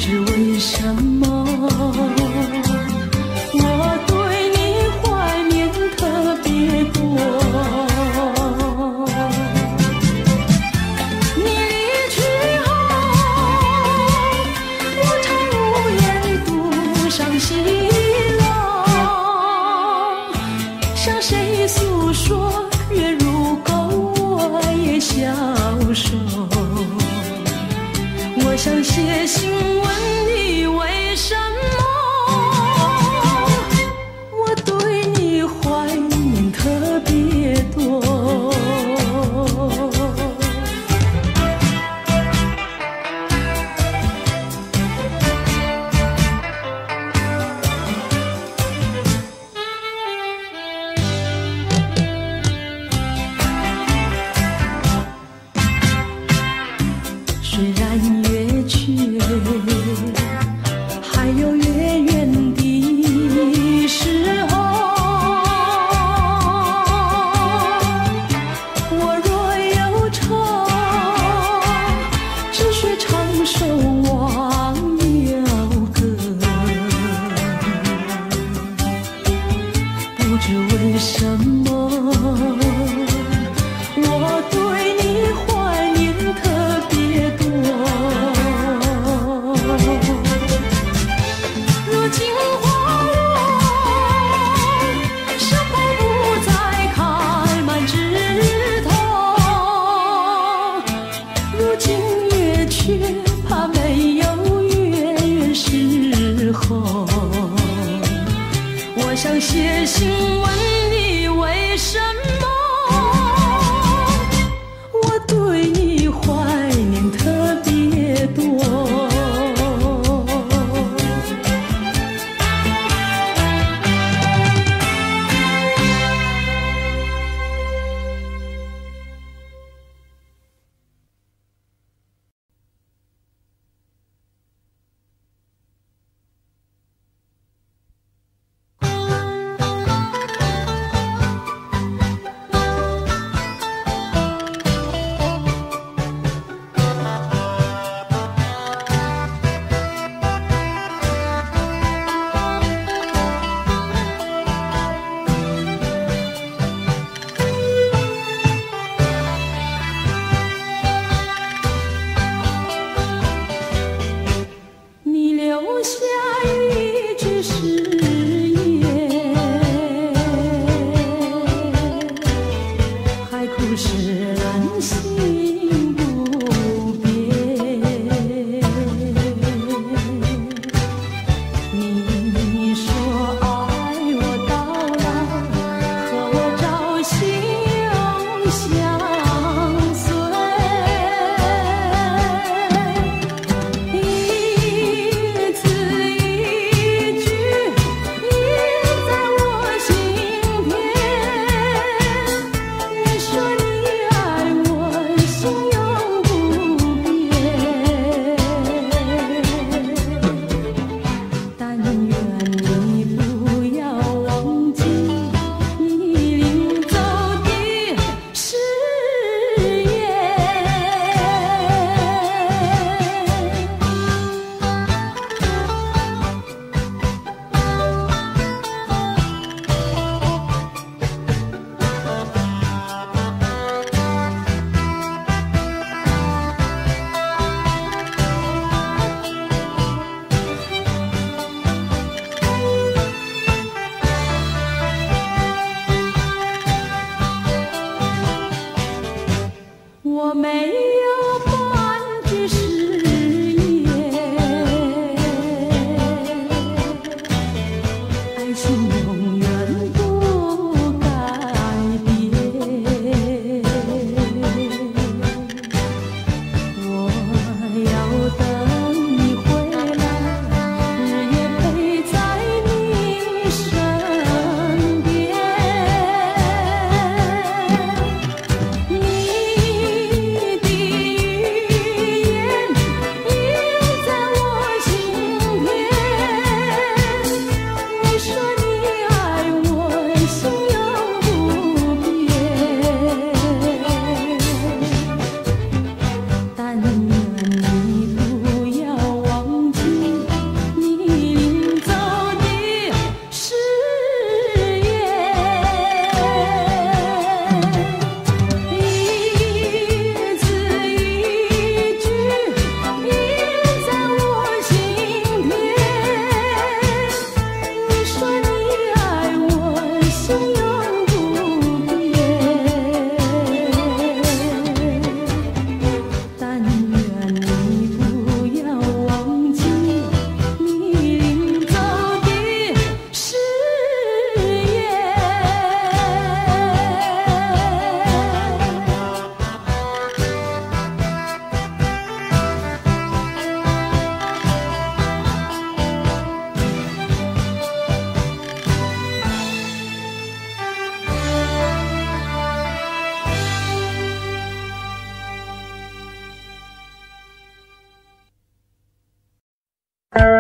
知为什么，我对你怀念特别多。你离去后，我常无言独伤心了，向谁诉说？月如钩，我也消瘦。我想写信问你为什么，我对你怀念特别多。虽然月缺，还有月圆的时候，我若有愁，只需唱首忘忧歌。不知为什么，我对你怀念特别多。如今花落，山坡不再开满枝头。如今月缺，怕没有月圆时候。我想写信问你为什么，我对你怀念特别多。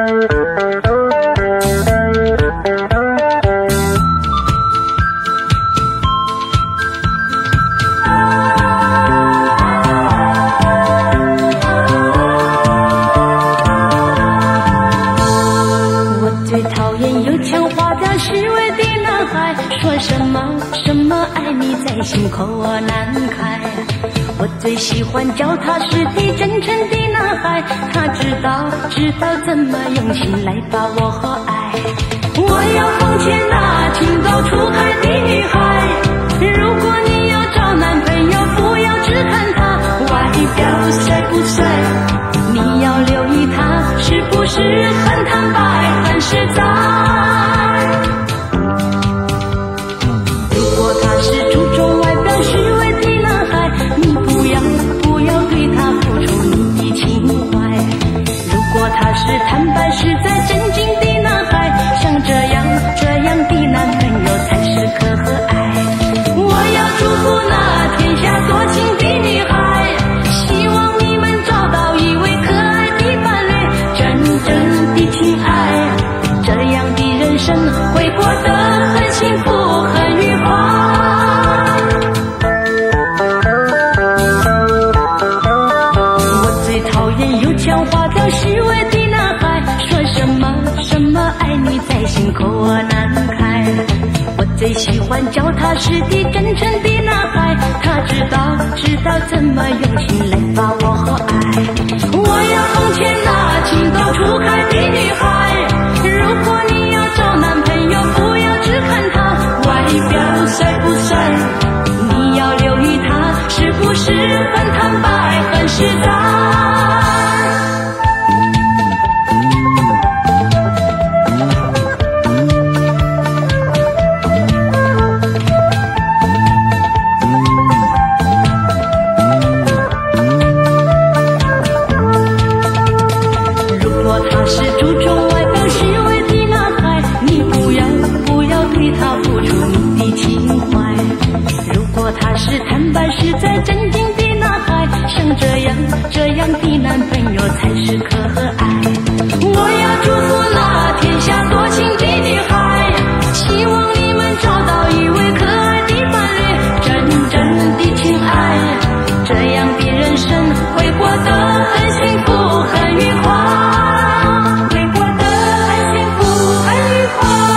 心口难开，我最喜欢脚踏实地真诚的男孩，他知道怎么用心来把我爱。我要奉劝那情窦初开的女孩，如果你要找男朋友，不要只看他外表帅不帅，你要留意他是不是很坦白很实在。是坦白实在真经的男孩，像这样的男朋友才是可爱。我要祝福那天下多情的女孩，希望你们找到一位可爱的伴侣，真正的情爱，这样的人生会过得很幸福很愉快。我最讨厌有腔滑调虚伪的什么爱你在心口难开，我最喜欢脚踏实地真诚的男孩，他知道怎么用心来把我爱。我要奉劝那情窦初开的女孩，如果你要找男朋友，不要只看他外表帅不帅，你要留意他是不是很坦白很实在。实在真经的男孩，像这样的男朋友才是可爱。我要祝福那天下多情的女孩，希望你们找到一位可爱的伴侣，真正的情爱，这样的人生会过得很幸福很愉快，会过得很幸福很愉快。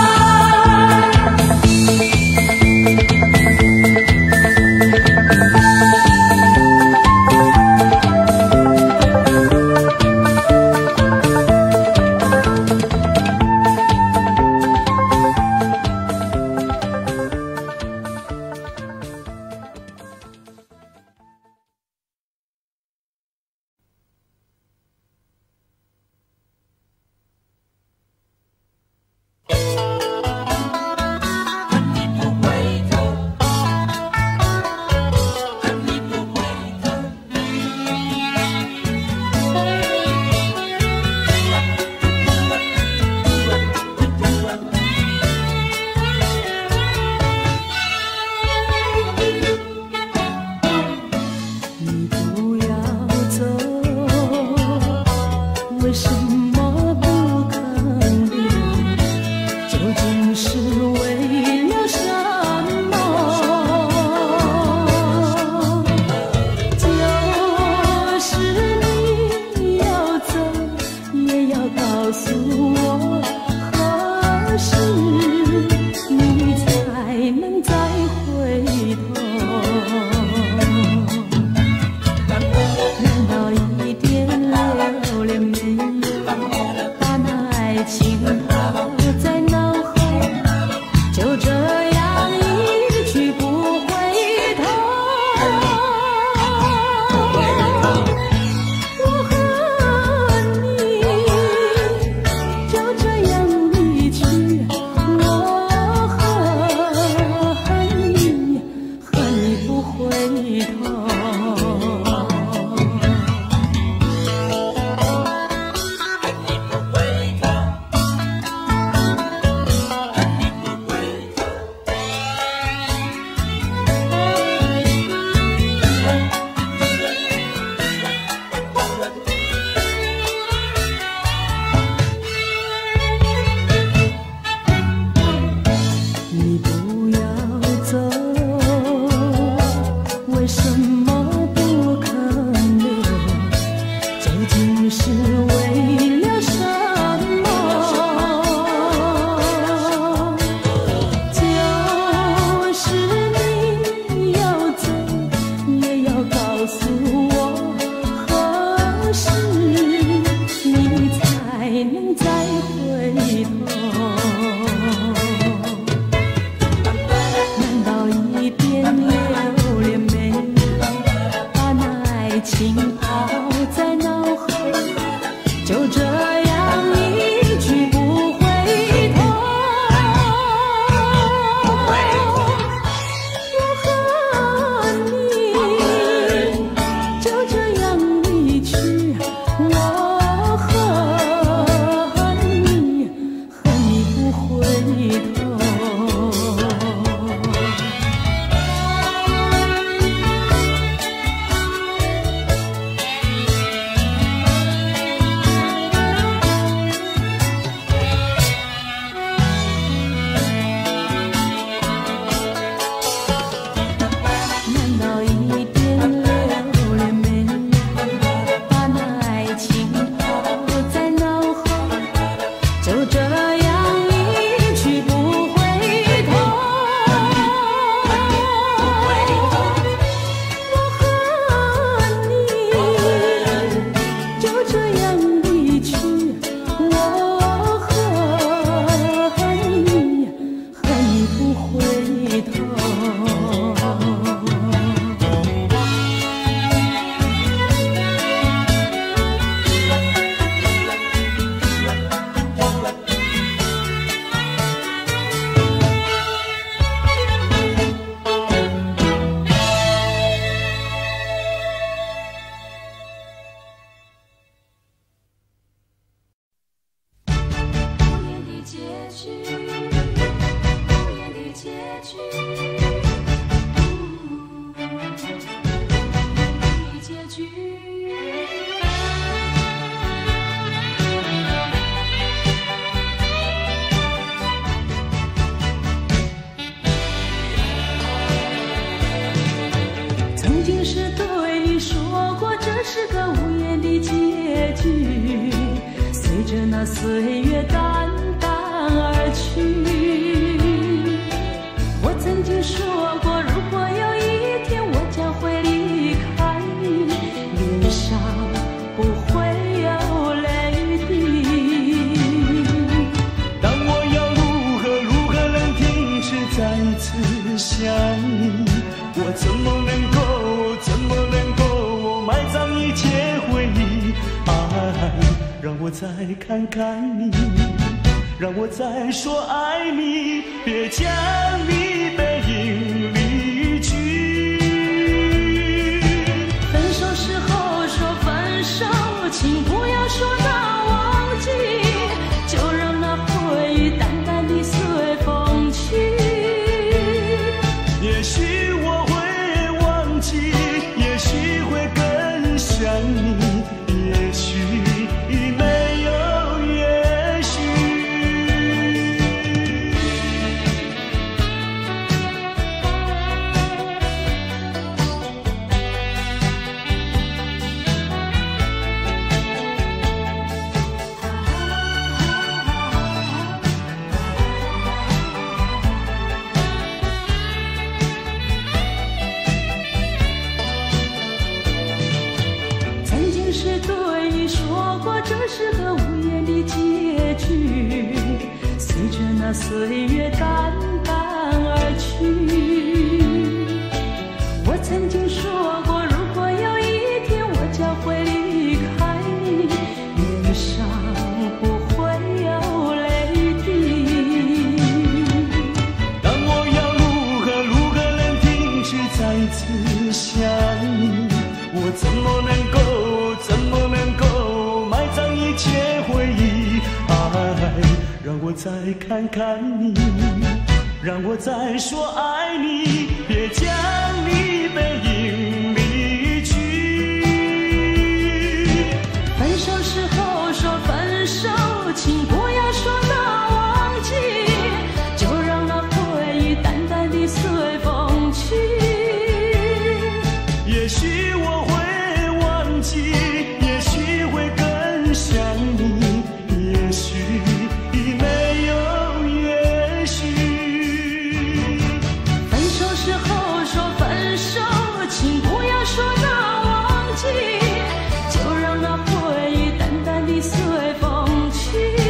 再回头。难道一边流连眉，把那爱情抛在脑后，就这样一去不回头？我和你就这样离去，我和你不回头。难道一边流连眉，把那爱情抛在脑后，就这样一去不回头？我和你就这样离去，我和你不回头。曾经是对你说过，这是个无言的结局，随着那岁月淡淡而去。我曾经说过，如果有一天我将会离开你，脸上不会有泪滴。 但我要如何能停止再次想你？我怎么能够埋葬一切回忆？爱，让我再看看你，让我再说爱你，别将你背影离去。 分手时候说分手，请不要说那忘记，就让那回忆淡淡地随风去。 也许我会忘记，也许会更想你，也许没有也许。 曾经是对你说过，这是个无言的结局，随着那岁月淡淡而去。我曾经说过，如果有一天我将会离开你，脸上不会有泪滴。 但我要如何能停止再次想你？我怎么能够埋葬一切回忆？爱，让我再看看你，让我再说爱你，别将你背影离去。 分手时候说分手，请不要说那忘记，就让那回忆淡淡地随风去。 也许我会忘记，也许会更想你，也许没有也许。 分手时候说分手，请不要说那忘记，就让那回忆淡淡地随风去。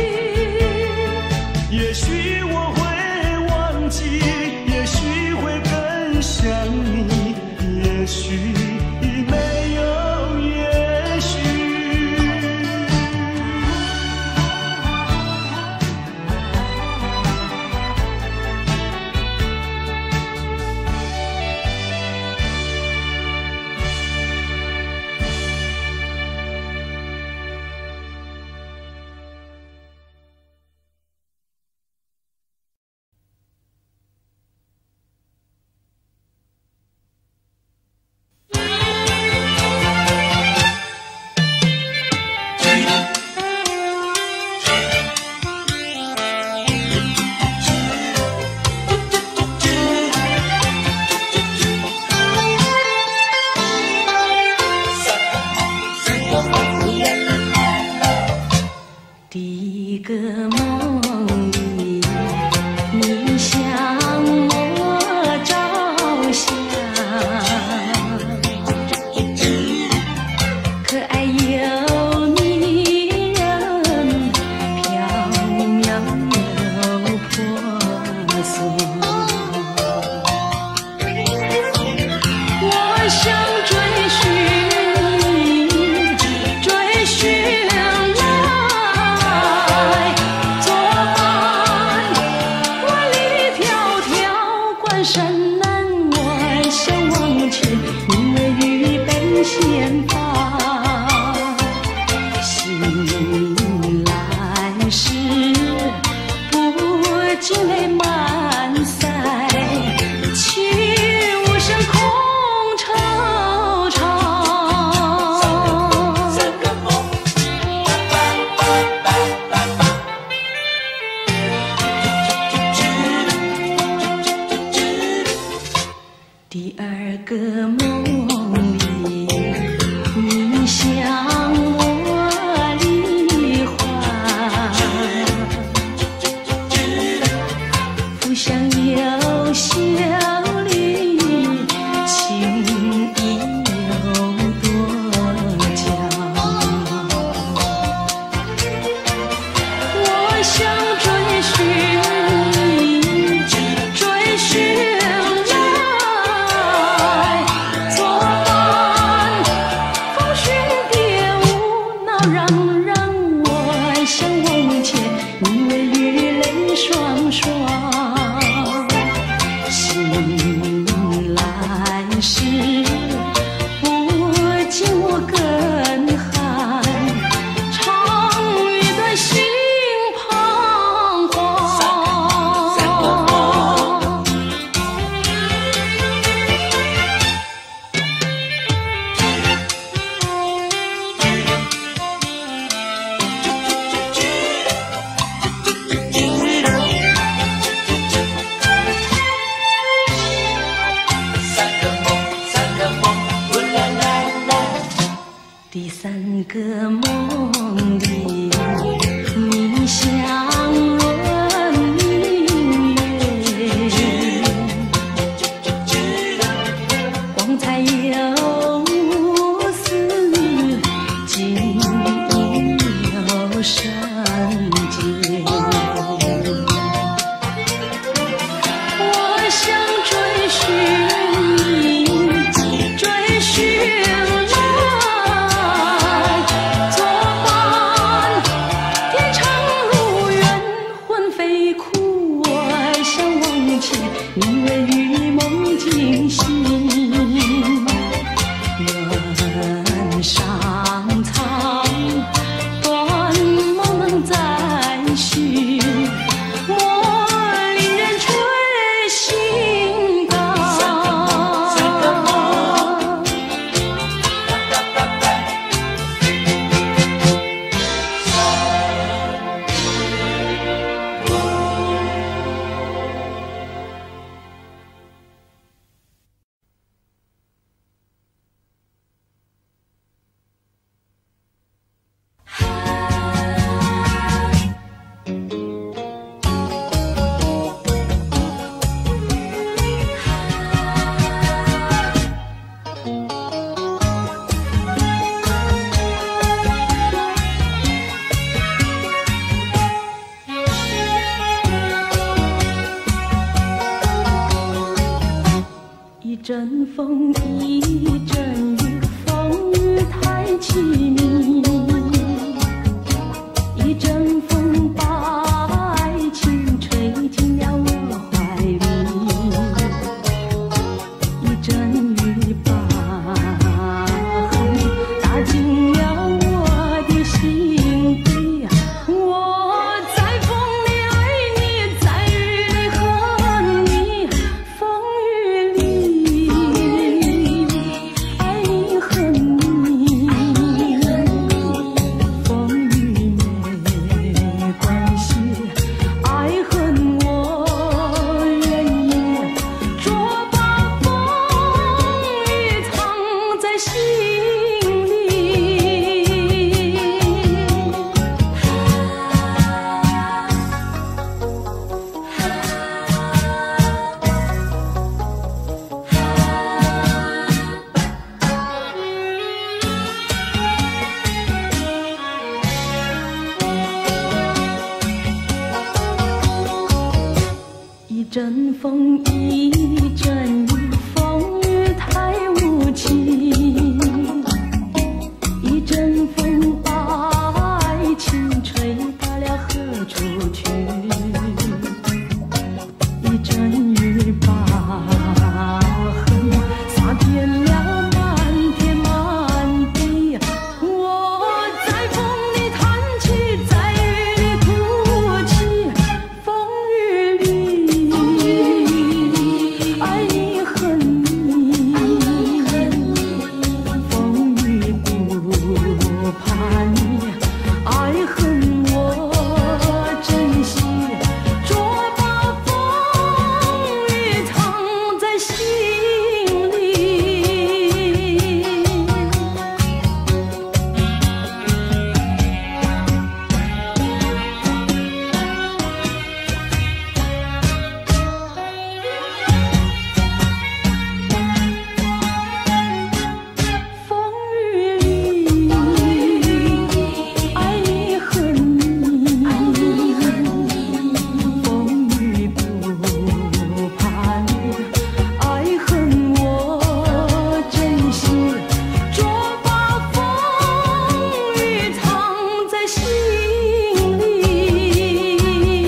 第一个梦里，你向我照相，可爱又迷人，缥缈又婆娑。我想追寻你，追寻来作伴。万里迢迢，关山难，我想往前，你为预备先发。醒来时，不禁泪满腮，泣无声空惆怅。第二个梦里，你向我梨花，浮香又秀丽，情意有多娇。我想追寻你，追寻来作伴。风雪蝶舞，闹嚷嚷，我想往前，你为雨泪双双。醒来时，不禁我更寒，长雨断心彷徨。第三个梦里，你像轮明月，光彩又似金银又圣洁。我想追寻你，追寻来作伴。天长路远，魂飞哭，我想往前，你为与梦惊醒。原上苍，断梦能再续，我令人垂心肝。一阵风，一阵雨，风雨太凄迷。一阵风把爱情吹进了我怀里，一阵雨把恨打进了我的心底。我在风里爱你，在雨里恨你，风雨里爱你恨你。 阵风，一阵雨，风雨太无情。一阵风把爱情吹到了何处去？一阵雨把恨洒遍了满天满地。我在风里弹起，在雨里哭泣。风雨里爱你恨你，风雨不怕你，爱恨我珍惜。捉把风雨藏在心里。风雨里爱你恨你，风雨不怕你，爱恨我珍惜。捉把风雨藏在心里。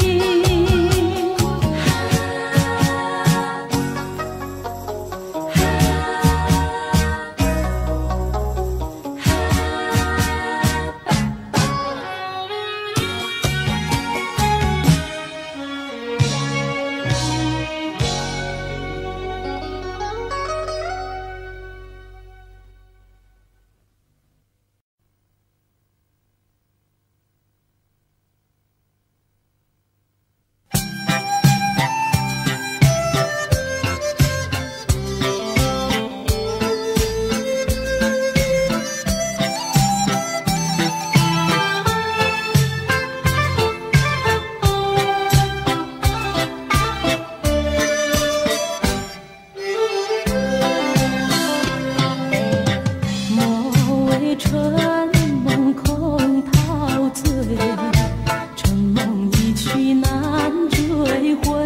莫为春梦空陶醉，春梦一去难追回。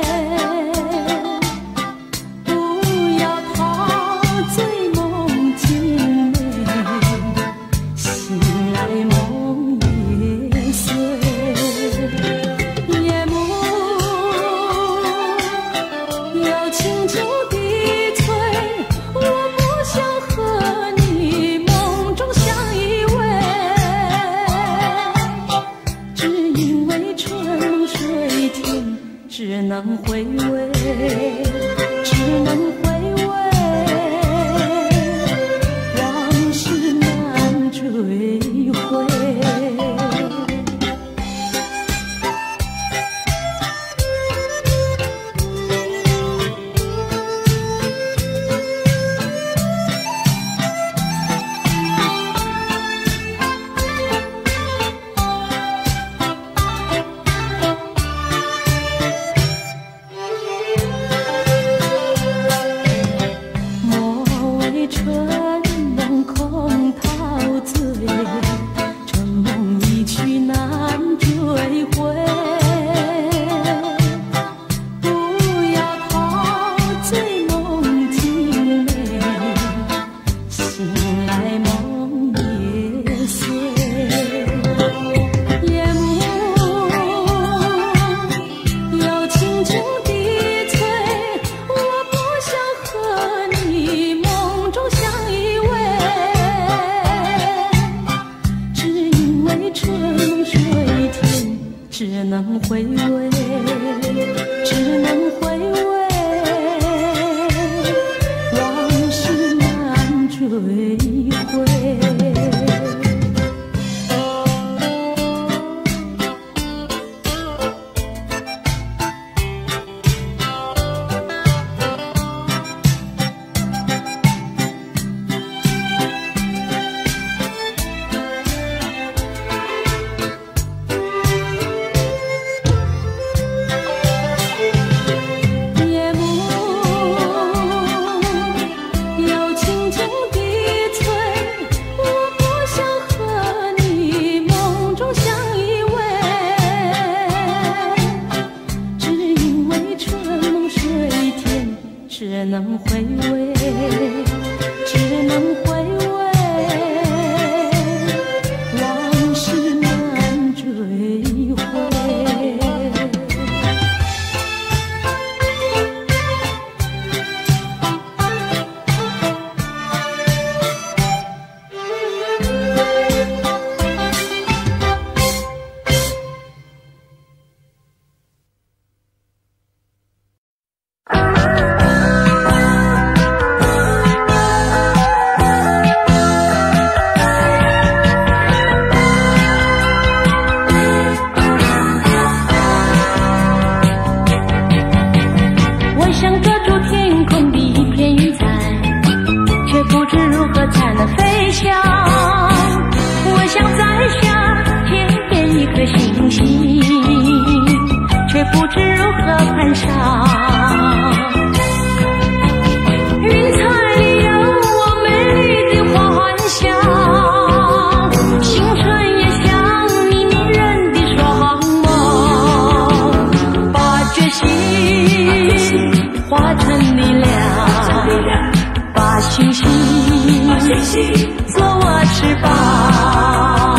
不要陶醉梦境美，醒来梦也碎。夜幕要轻轻地吹，我不想和你梦中相依偎，只因为春水甜，只能回味，只能回味，往事难追回。莫为春梦空陶醉，春梦一去难追回。不要陶醉梦境美，醒来梦也碎。夜幕要轻轻地吹，我不想和你梦中相依偎，只因为春水甜，只能回味，只能回味，往事难追回。夜幕要轻轻地吹，我河畔上，云彩里有我美丽的幻想，青春也像你迷人的双眸，把决心化成力量，把信心做我翅膀。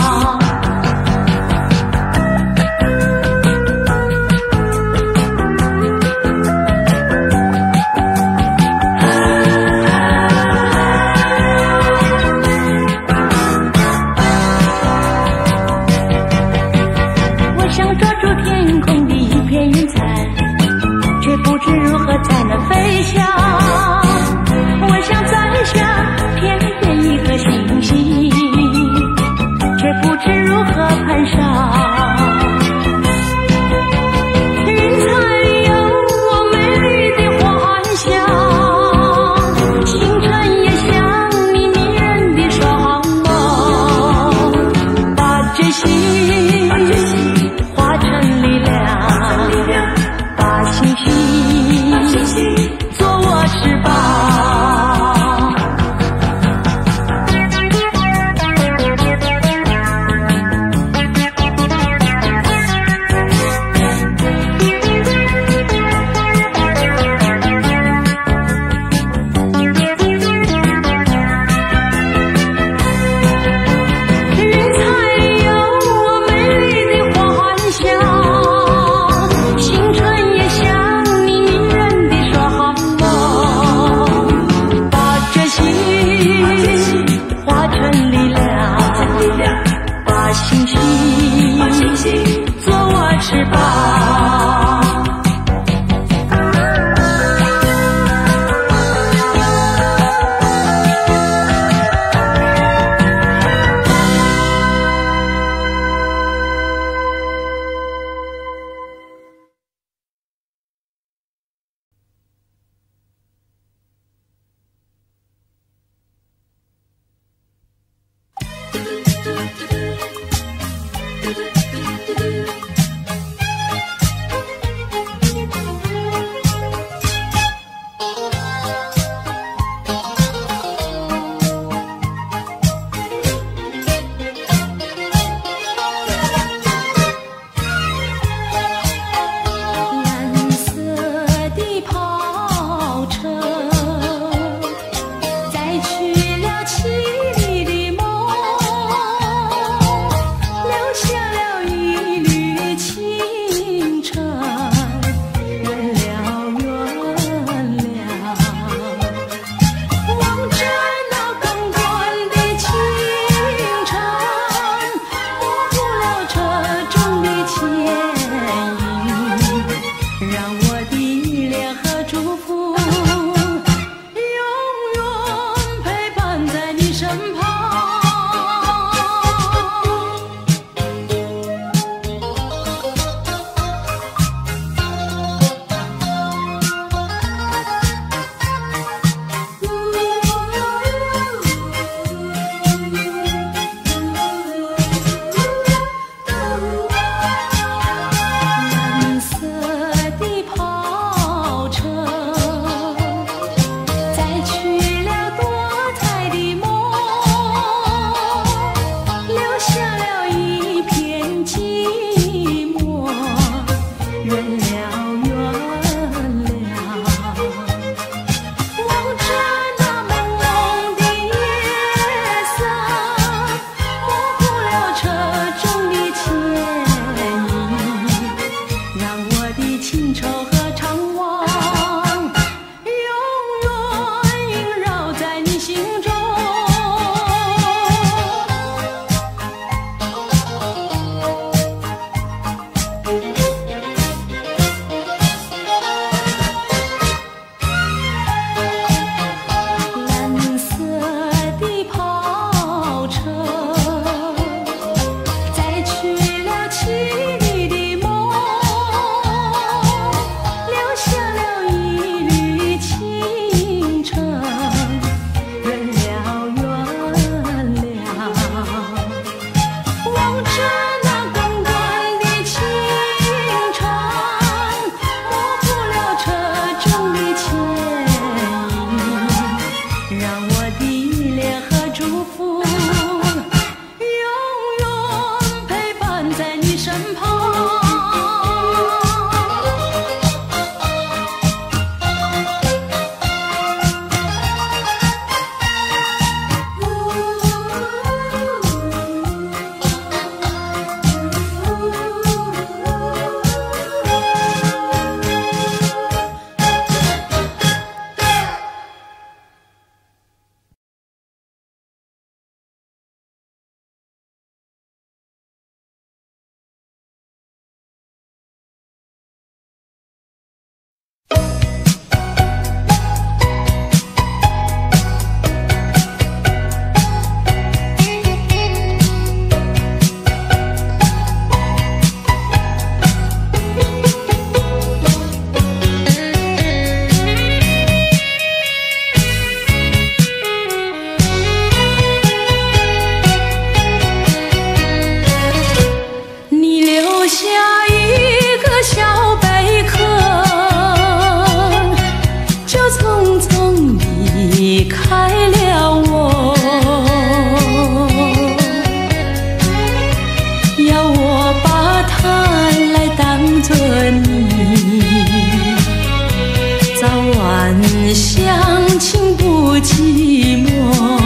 乡情不寂寞。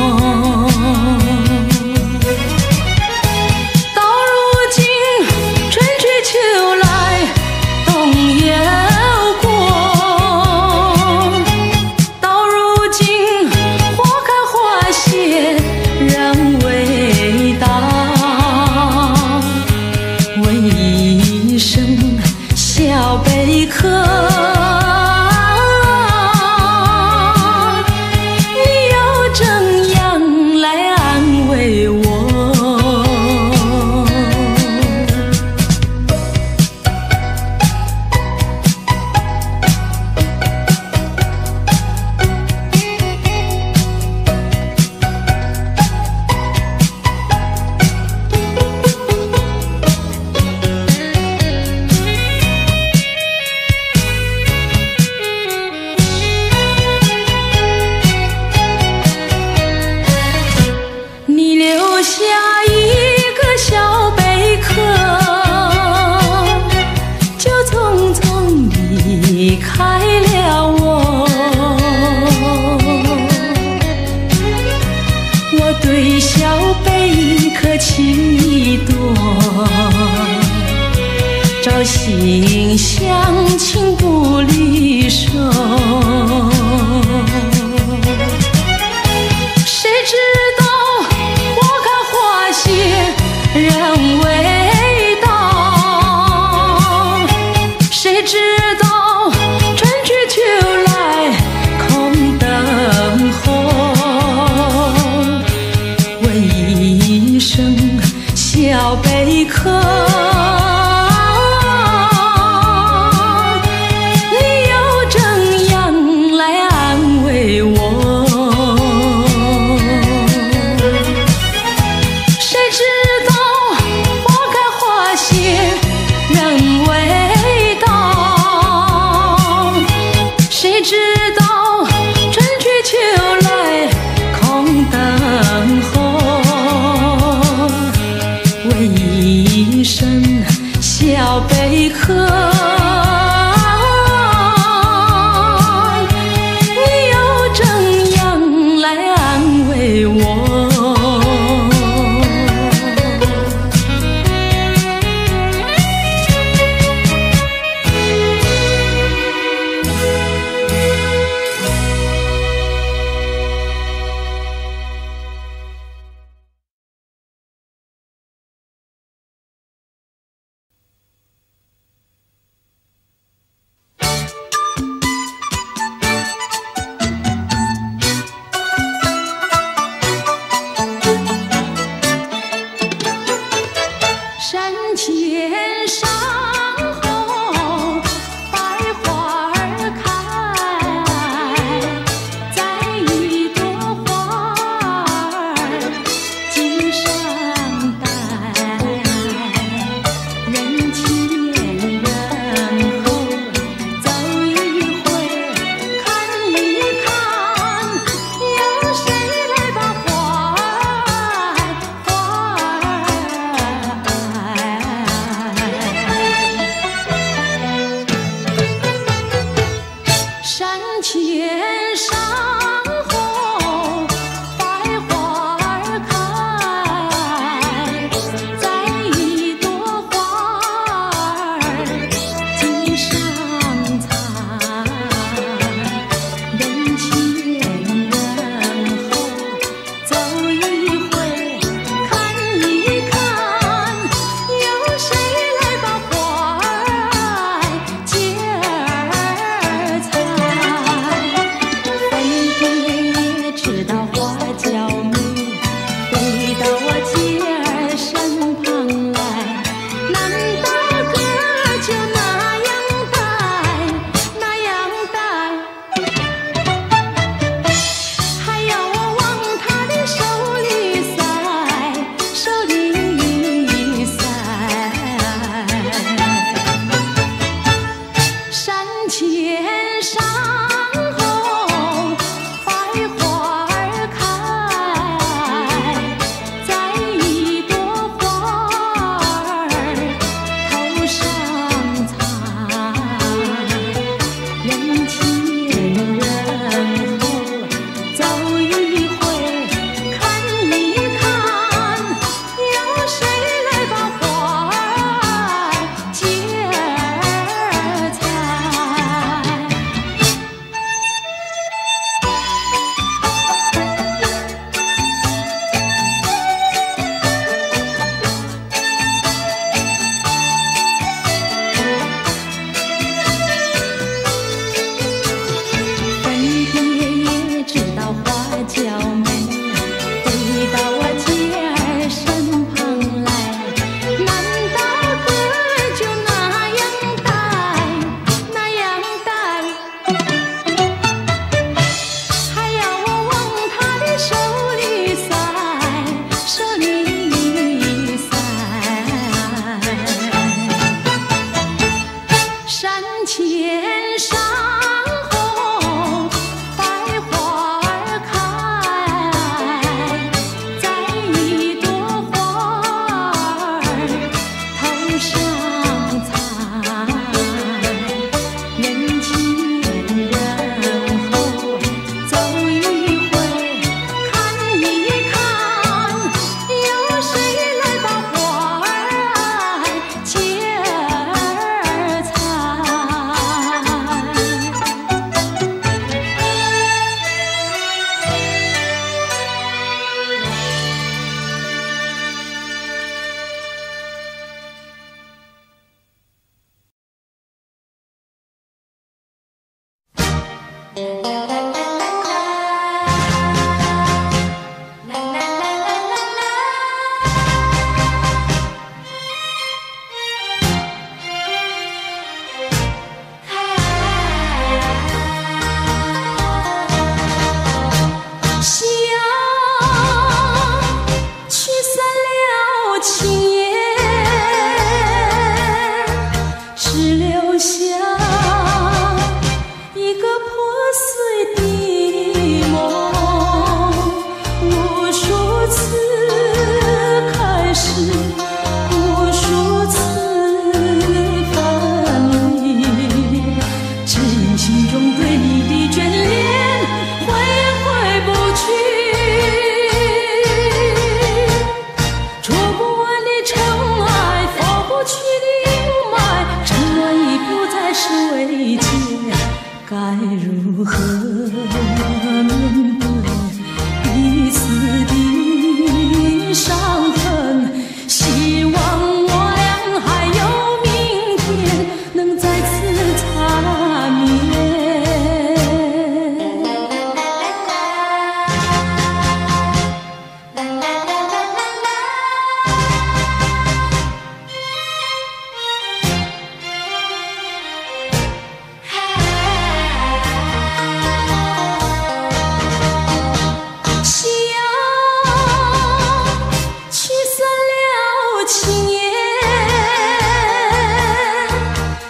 到如今春去秋来冬又过，到如今花开花谢人未到，问一声小贝壳，你又怎样来安慰我？你留下一个小贝壳，就匆匆离开了我。我对小贝壳情意多，朝夕相亲不离手。谁知道花开花谢人未到，谁知道春去秋来空等候。问一声小贝壳，你又怎样来安慰我？谁知道花开花谢人未到，谁知道春去秋来空等候。问一声小贝壳，你又怎样来安慰我？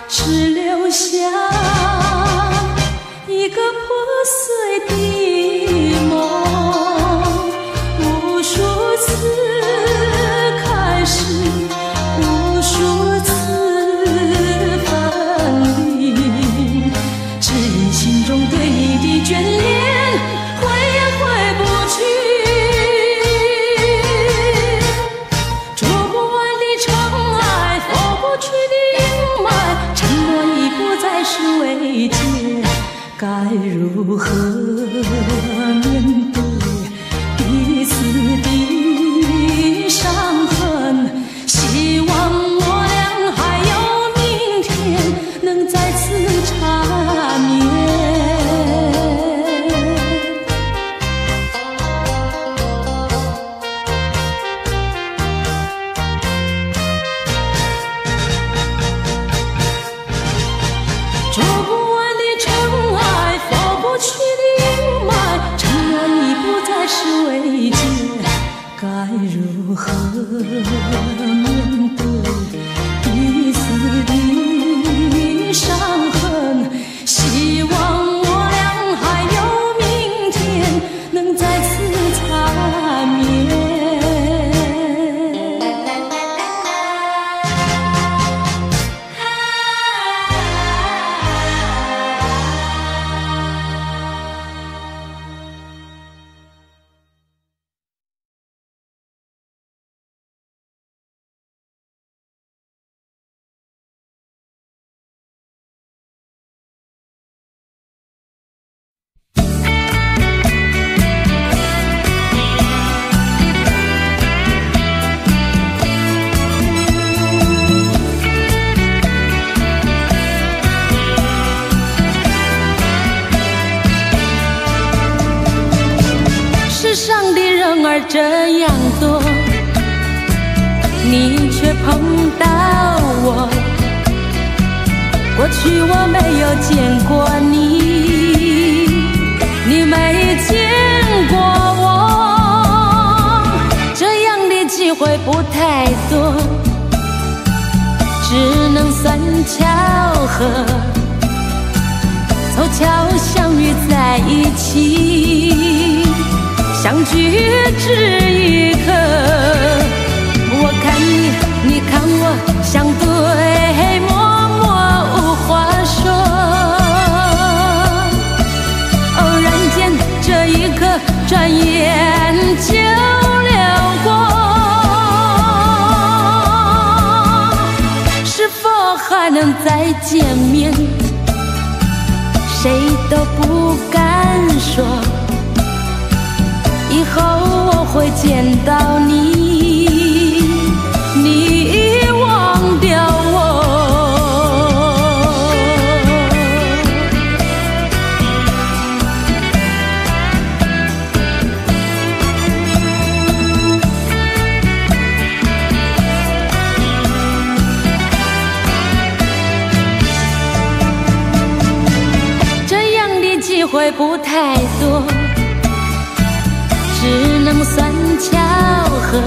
只留下一个破碎的梦，无数次开始，无数次分离，只因心中对你的眷恋回也回不去，捉不完的尘埃，拂不去的阴霾，沉默已不再是慰藉，该如何面对彼此的伤痕？希望我俩还有明天，能再次缠绵。捉不完的尘埃，拂不去的阴霾，沉默已不再是慰藉，该如何面对彼此的伤痕？希望我俩还有明天，能再次缠绵。世上的人儿这样多，你却碰到我。过去我没有见过你，你没见过我，这样的机会不太多，只能算巧合，凑巧相遇在一起，相聚只一刻，我看你，你看我，相对默默无话说。偶然间这一刻，转眼就流过，是否还能再见面？谁都不敢说。以后我会见到你，你忘掉我。这样的机会不太多，只能算巧合，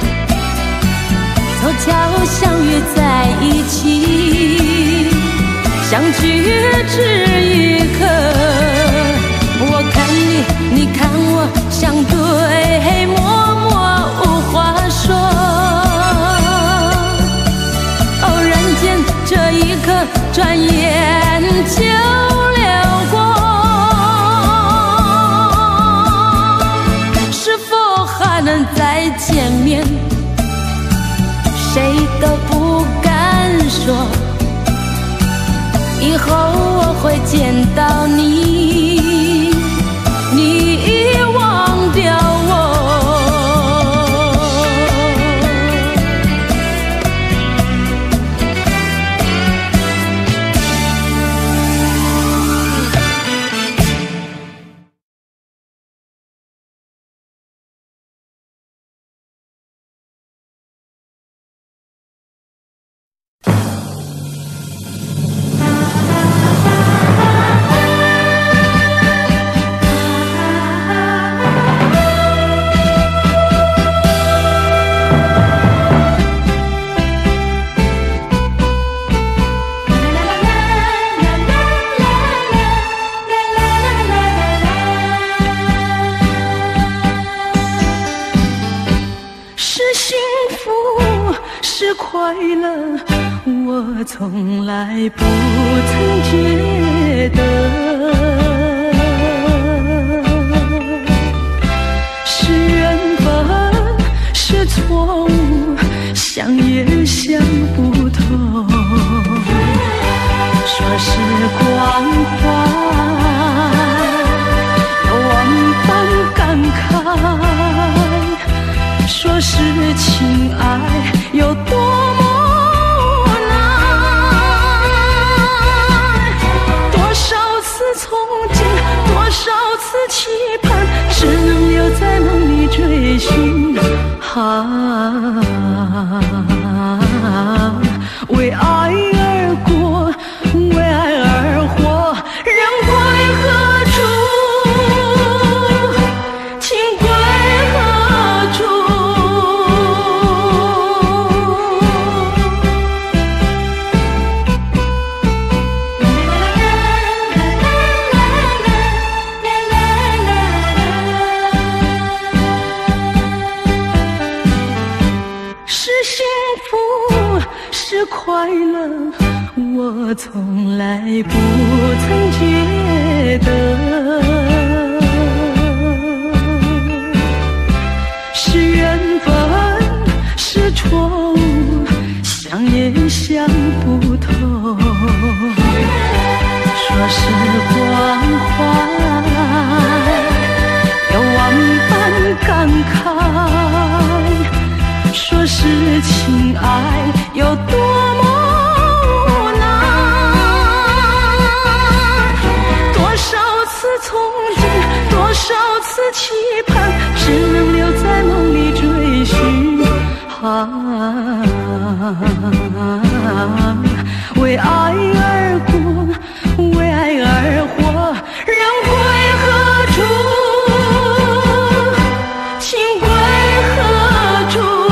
凑巧相遇在一起，相聚只一刻。我看你，你看我，相对默默无话说。偶然间这一刻，转眼就流过。还能再见面，谁都不敢说。以后我会见到你，你忘掉我。 乐，我从来不曾觉得是缘分，是错误，想也想不透。说时光坏，有万般感慨，说是情爱有多么难，多少次憧憬，多少次期盼，只能留在梦里追寻。为爱而过，为爱而活，人归何处？情归何处？是幸福，是快乐，我从来不曾觉得是缘分，是错误，想也想不透。说时光坏，有万般感慨，说是情爱有多么难，多少次憧憬，多少次期盼，只能留在梦里追寻。为爱而过，为爱而活，人归何处？情归何处？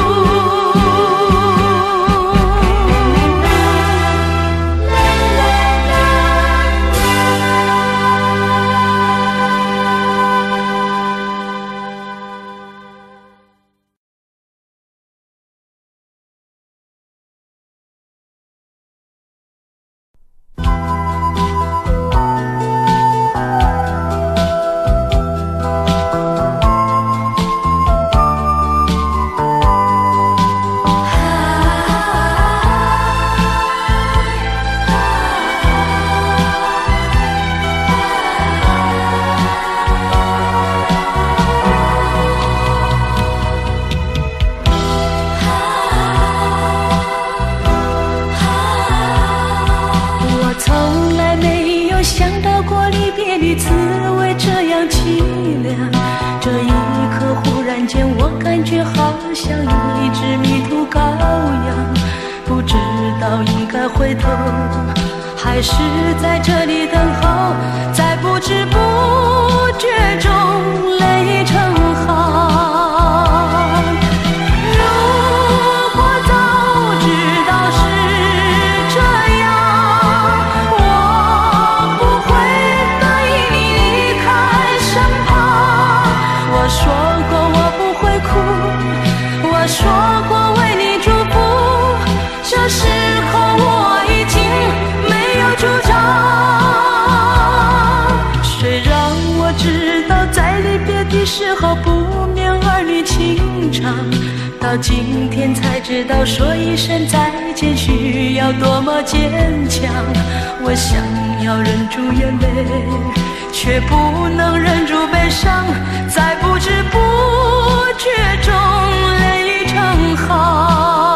还是在这里等候，在不知不觉中泪成行。如果早知道是这样，我不会等你离开身旁。我说过我不会哭，我说过为你祝福，这时候我已经主张。虽然我知道在离别的时候不免儿女情长，到今天才知道说一声再见需要多么坚强。我想要忍住眼泪，却不能忍住悲伤，在不知不觉中泪成行。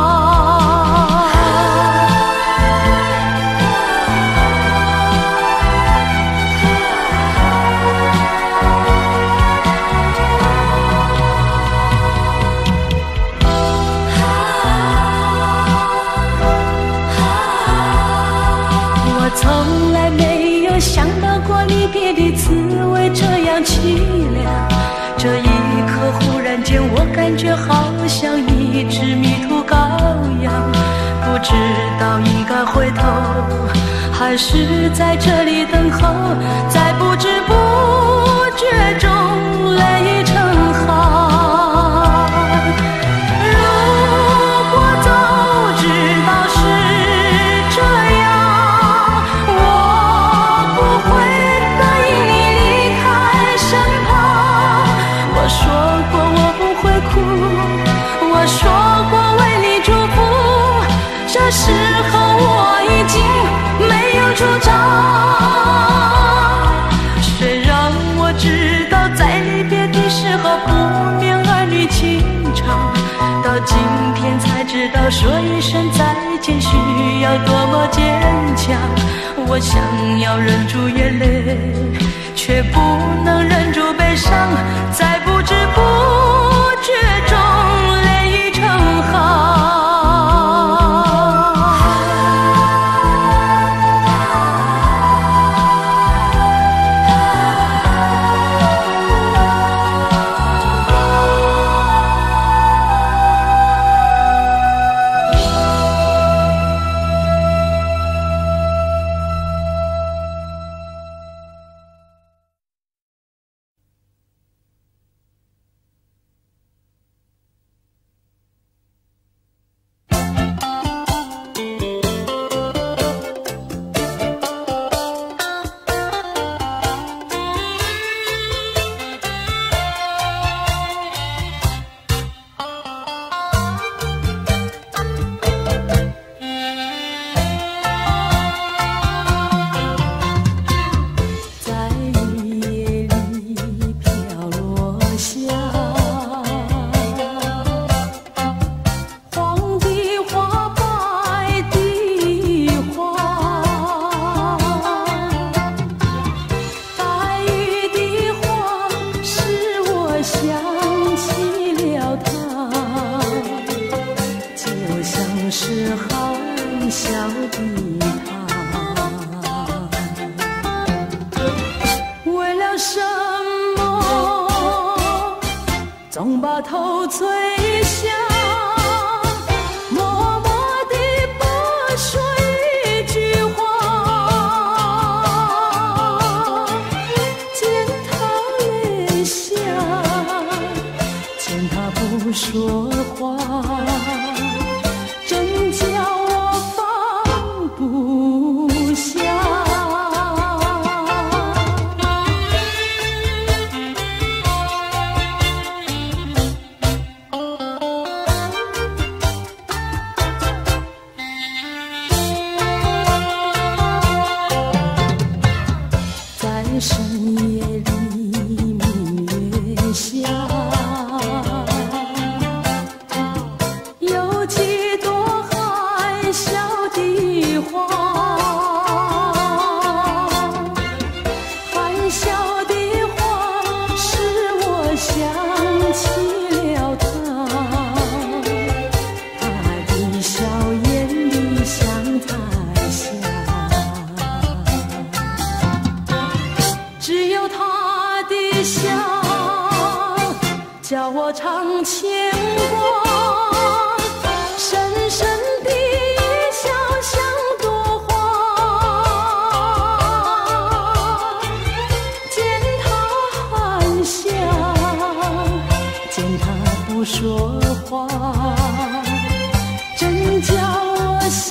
从来没有想到过离别的滋味这样凄凉，这一刻忽然间我感觉好像一只迷途羔羊，不知道应该回头还是在这里等候，在不知不觉中泪成行。如果早要多么坚强，我想要忍住眼泪，却不能忍住悲伤，在不知不觉中泪已成行。总把头垂下，默默地不说一句话，见他泪下，见他不说话，真叫我放不下。深夜里明月下，有几朵含笑的花，含笑的花使我想起了他，他的笑眼里像彩霞，只有他的笑，叫我常牵挂，深深的笑像朵花，见他含笑，见他不说话，真叫我心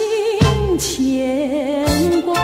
牵挂。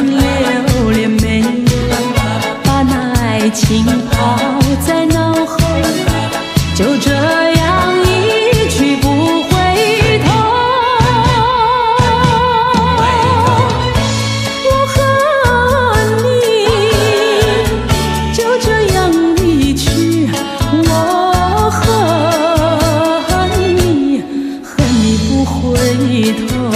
留恋没有把那爱情抛在脑后，就这样一去不回头。我和你就这样离去，我和你不回头。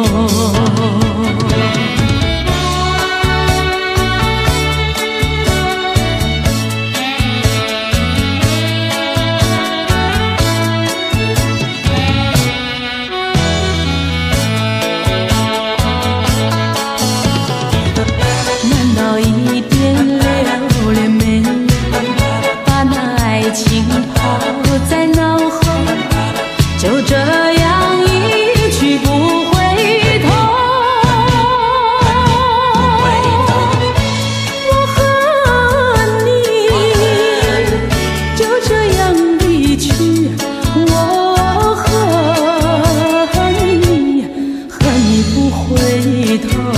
难道一点留恋没有把那爱情抛在脑后，就这样一去不回头。我和你就这样离去，我和你不回头。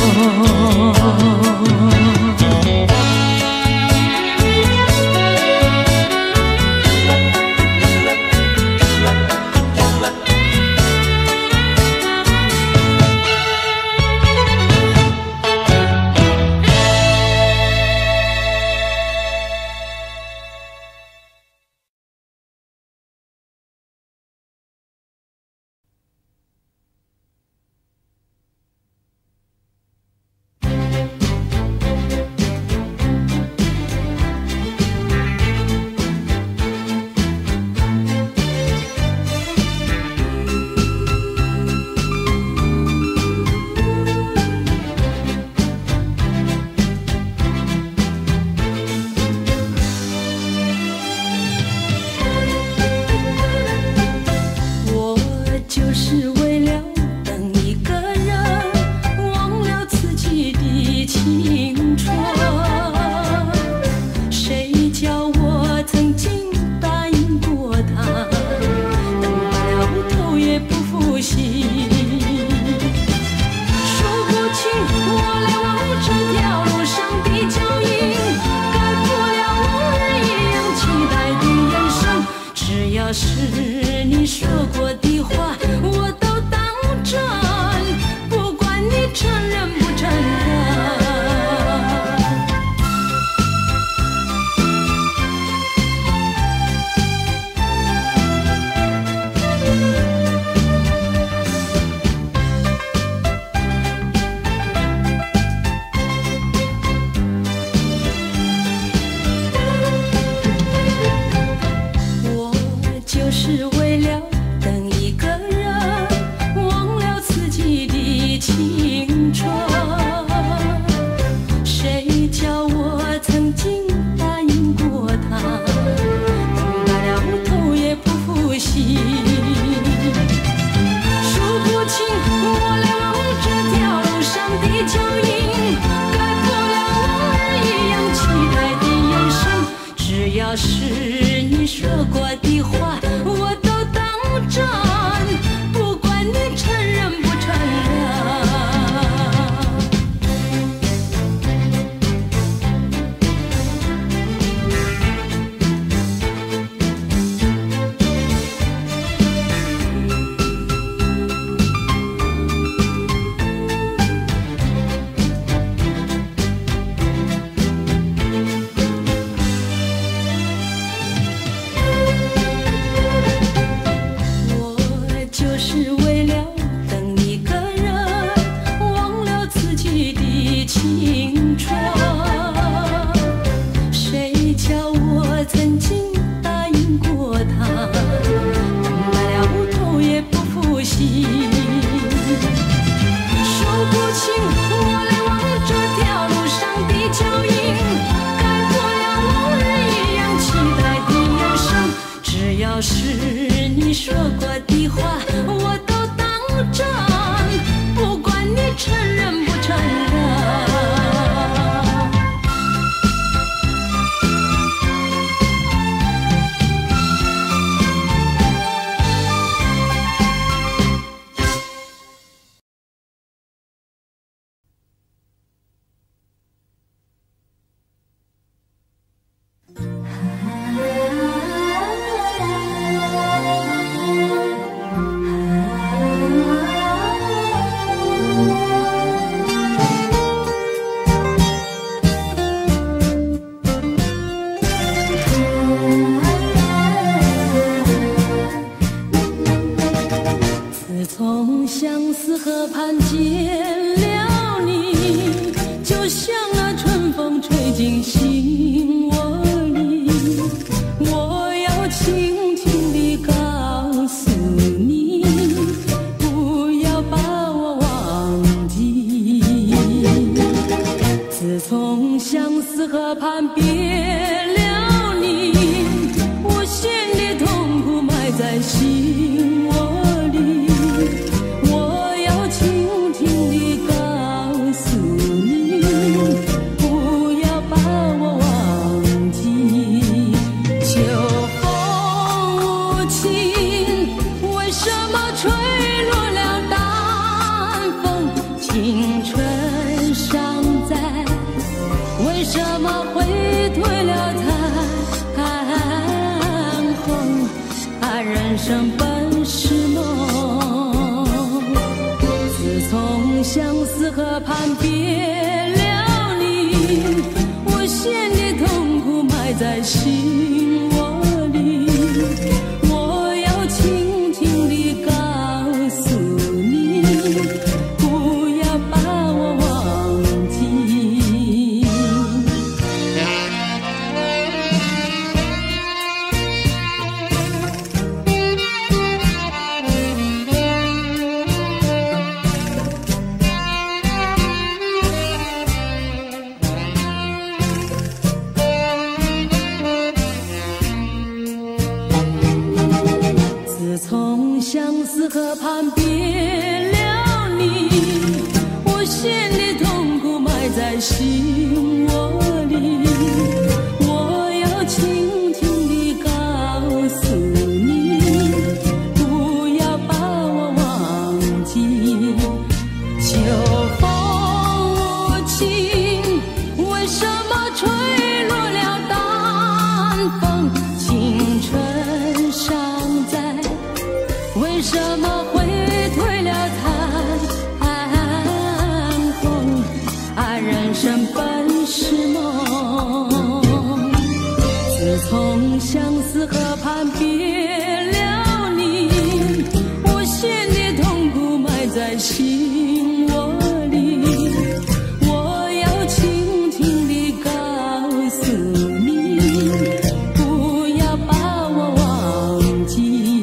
就是为了等一个人，忘了自己的青春。谁叫我曾经答应过他，等不了头也不负心。说不清我来往这条路上的脚印，改不了我一样期待的眼神。只要是你说过的话，我都当真，不管你承认不承认。我就是为了等一个人，忘了自己的青春。谁叫我曾经答应过他，等到了头也不负心。数不清我来往这条路上的脚印，改不了我一样期待的眼神。只要是你说过的话，我都当真，不管你承认不承认。 进心窝里，我要轻轻地告诉你，不要把我忘记。自从相思河畔别了你，我心里痛苦埋在心窝里，我要轻轻地告诉你，不要把我忘记。秋风无情，为什么吹落了淡风？青春尚在，为什么会褪了残红？人生本是梦，自从相思河畔别了你，我心里痛苦埋在心窝里，我要轻轻地告诉你，不要把我忘记。自从相思河畔别了你，我心里痛苦埋在心窝里，我要轻轻地告诉你，不要把我忘记。秋风无情，为什么吹落了淡风？青春尚在，为什么会褪了残红？人生本是梦，自从相思河畔别了你，我心里痛苦埋在心窝里，我要轻轻地告诉你，不要把我忘记。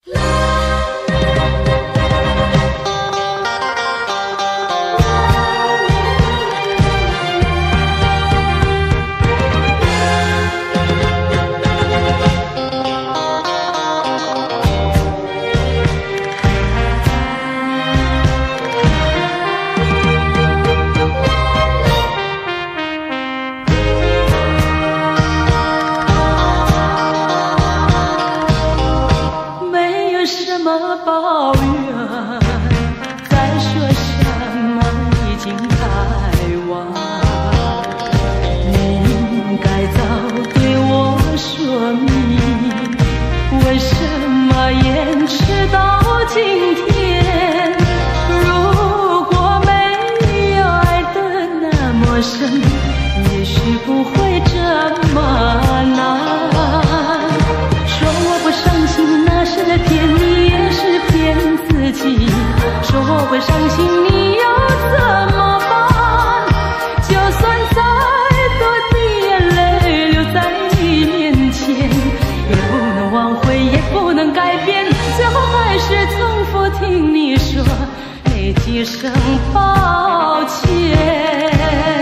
抱怨，再说什么已经太晚。你应该早对我说明，为什么延迟到今天？如果没有爱得那么深，也许不会这么难。说我不伤心，那是骗你，也是骗自己。说我会伤心，你又怎么办？就算再多的眼泪流在你面前，也不能挽回，也不能改变，最后还是重复听你说那几声抱歉。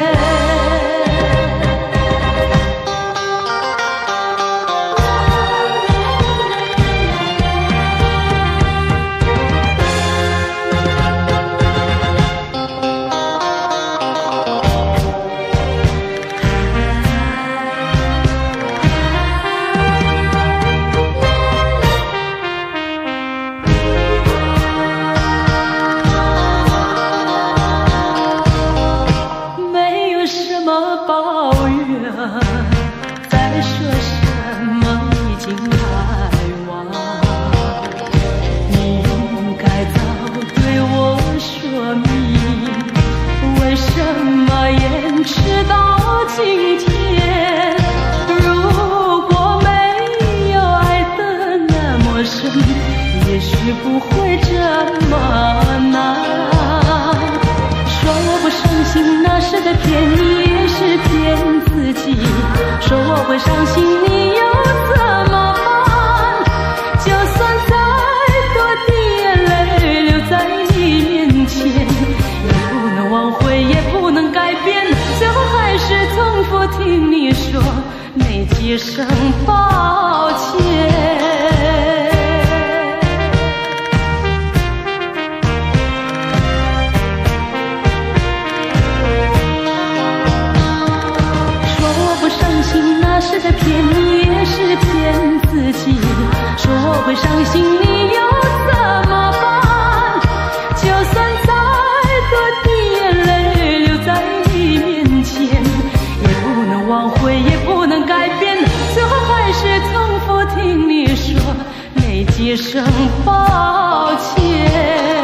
也许不会这么难。说我不伤心，那是在骗你，也是骗自己。说我会伤心，你又怎么办？就算再多的眼泪流在你面前，也不能挽回，也不能改变，最后还是重复听你说那几声抱歉。那是在骗你，也是骗自己。说我会伤心，你又怎么办？就算再多的眼泪流在你面前，也不能挽回，也不能改变，最后还是重复听你说那几声抱歉。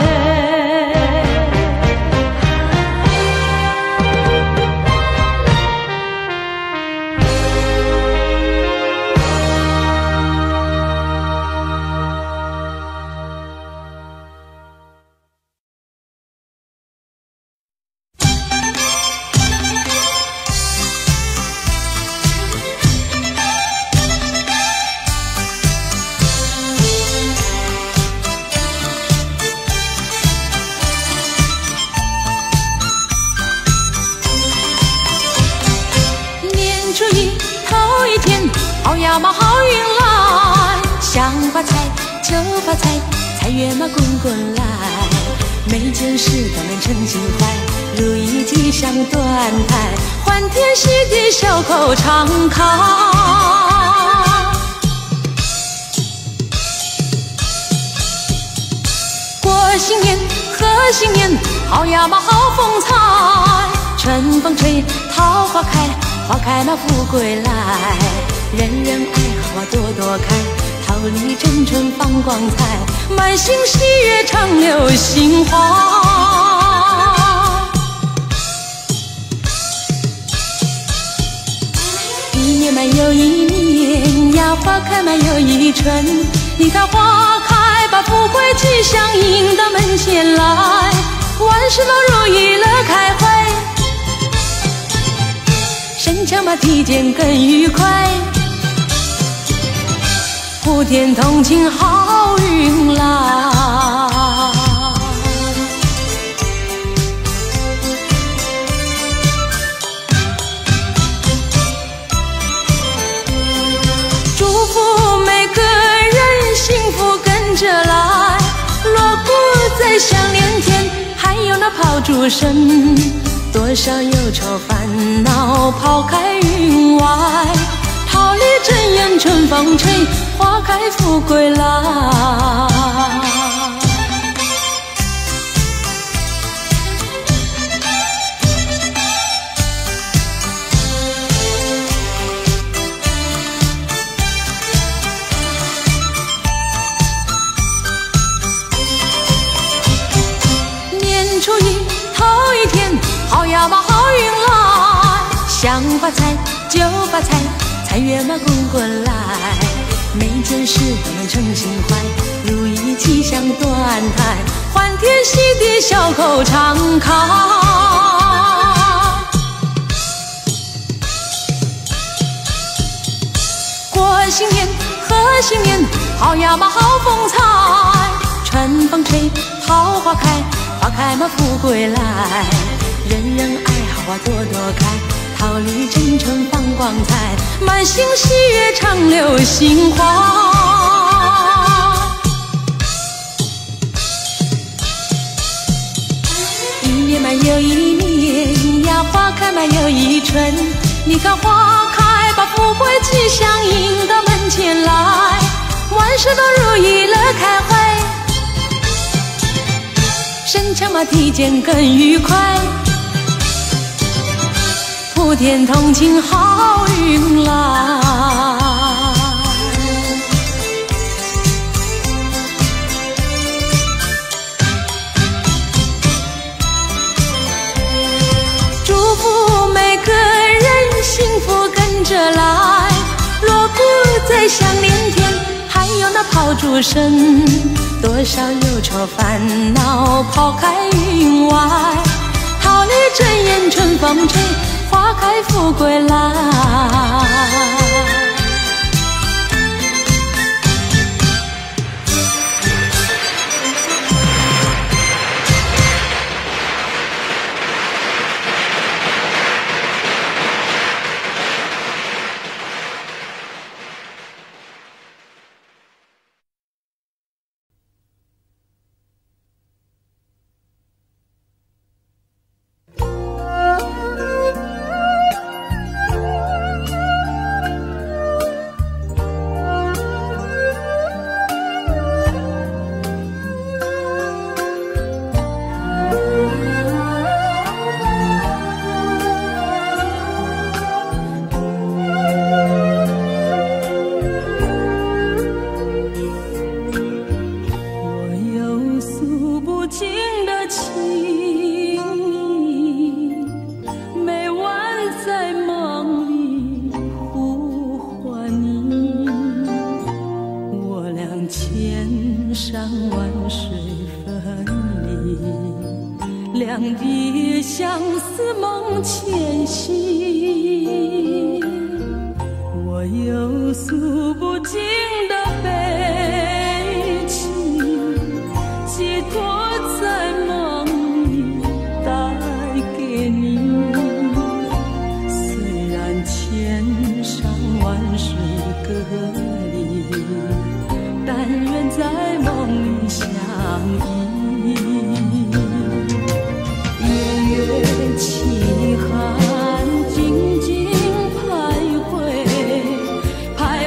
呀嘛好运来，想发财就发财，财源嘛滚滚来。每件事都能称心怀，如意吉祥端台，欢天喜地笑口常开。过新年贺新年，好呀嘛好风采，春风吹桃花开，花开嘛富贵来。人人爱花朵朵开，桃李争春放光彩，满心喜悦常流杏花。一年满又一年呀，花开满又一春，你看花开把富贵吉祥迎到门前来，万事嘛如意乐开怀，身强嘛体健更愉快。 普天同庆好运来。祝福每个人幸福跟着来，锣鼓在响连天，还有那炮竹声，多少忧愁烦恼抛开云外，桃李正艳春风吹，花开富贵来。年初一头一天，好呀嘛好运来，想发财就发财，财源嘛滚滚来，每件事都能称心怀，如意吉祥端台，欢天喜地笑口常开。过新年贺新年，好呀嘛好风采，春风吹桃花开，花开嘛富贵来，人人爱好花朵朵开，桃李争春放光彩，满心喜悦常流杏花。一年嘛又一年呀，花开嘛又一春，你看花开把富贵吉祥迎到门前来，万事都如意乐开怀，身强嘛体健更愉快，普天同庆好运来。祝福每个人幸福跟着来，锣鼓在响连天，还有那炮竹声，多少忧愁烦恼抛开云外，桃李正艳春风吹，花开富贵来。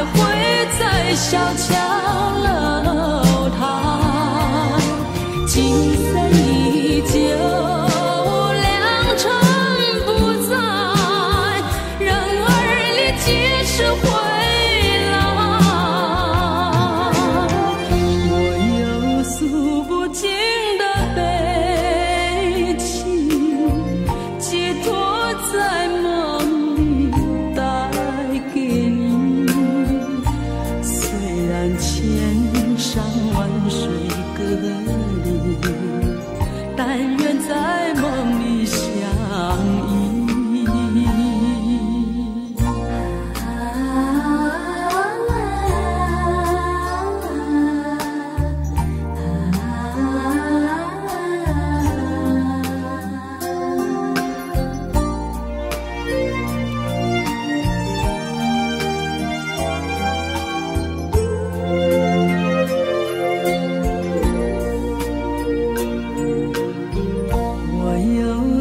小桥楼台，今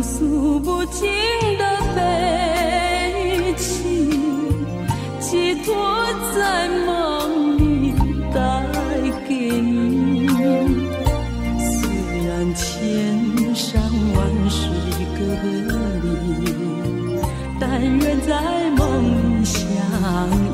诉不尽的悲情，寄托在梦里带给你。虽然千山万水隔离，但愿在梦里相遇。